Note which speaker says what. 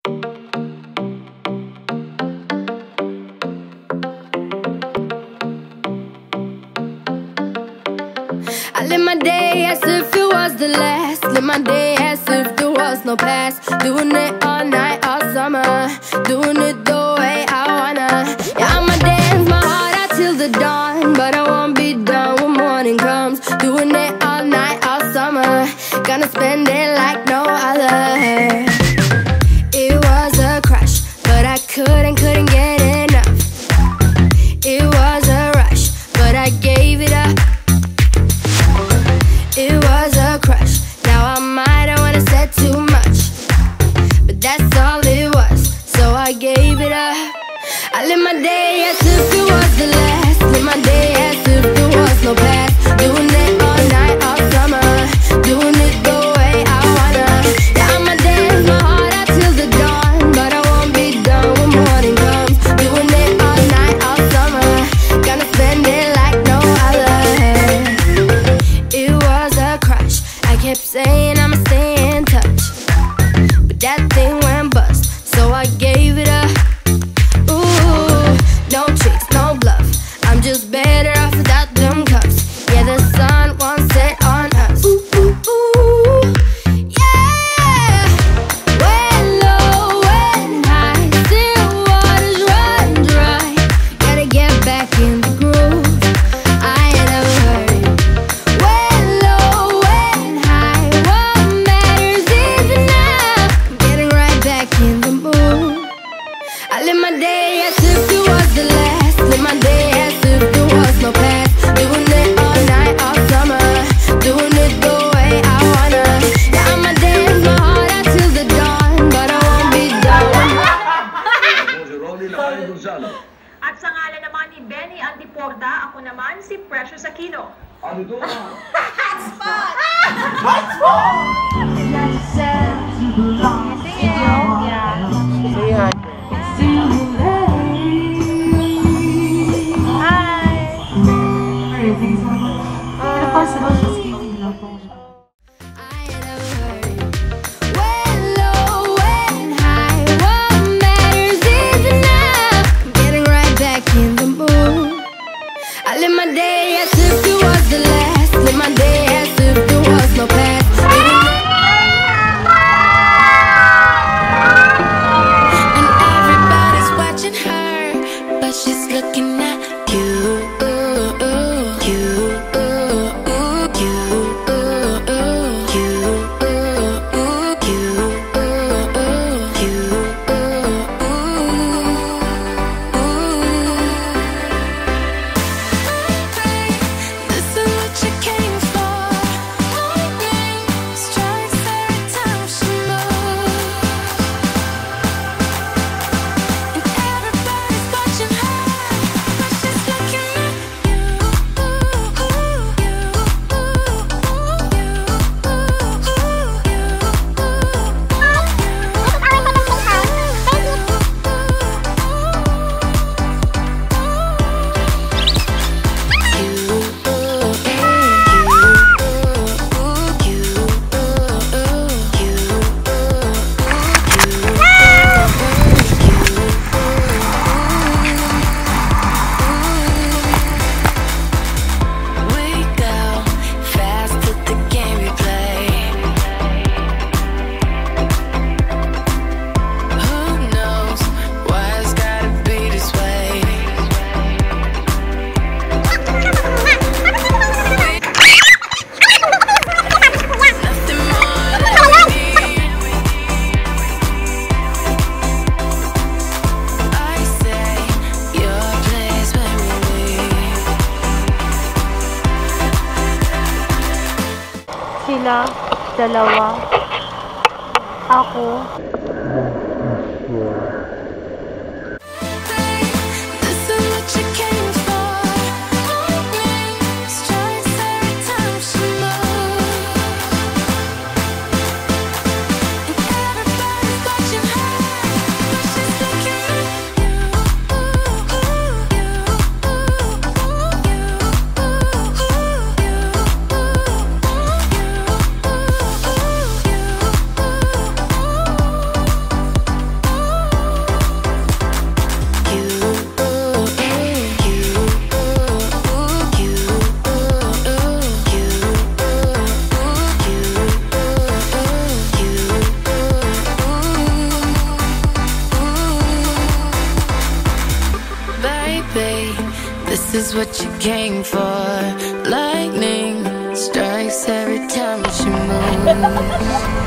Speaker 1: I live my day as if it was the last. Live my day as if there was no past. Doing it all night, all summer. Doing it the way I wanna. Yeah, I'ma dance my heart out till the dawn, but I won't be done when morning comes. Doing it all night, all summer. Gonna spend it like no other. It was a crush, but I couldn't get enough. It was a rush, but I gave it up. It was a crush. Now I might have wanna said too much, but that's all it was, so I gave it up. I live my day as if it was the last. Live my day as if there was no past. Doing it all night, all summer. Doing it the way I wanna. Yeah, I'ma dance my heart out till the dawn, but I won't be done when morning comes. Doing it all night, all summer. Gonna spend it like no other. It was a crush. I kept saying I'ma stay in touch, but that thing went bust, so I gave it up. Ooh, no tricks, no bluff. I'm just better off without them cuffs. Yeah, the sun won't set on us. Ooh, ooh, ooh, yeah. When low, when high, still waters run dry. Gotta get back in the groove. I ain't never heard it. When low, when high, what matters is enough. I'm getting right back in the mood. I live my day as if it was the last. Live my day as if there was no past. Doing it all night, all summer. Doing it the way I wanna. Yeah, I'ma dance my heart out till the dawn, but I won't be done.
Speaker 2: At sa ngalan naman ni Benny Antiporda, ako naman si Precious Aquino.
Speaker 3: Ano to?
Speaker 2: Hotspot!
Speaker 1: When low, when high, what matters is enough. I'm getting right back in the mood. I live my day as if it was the last. Live my day as if there was no past. And everybody's watching her, but she's looking at you.
Speaker 4: Sila, dalawa, ako.
Speaker 1: This is what you came for. Lightning strikes every time she moves.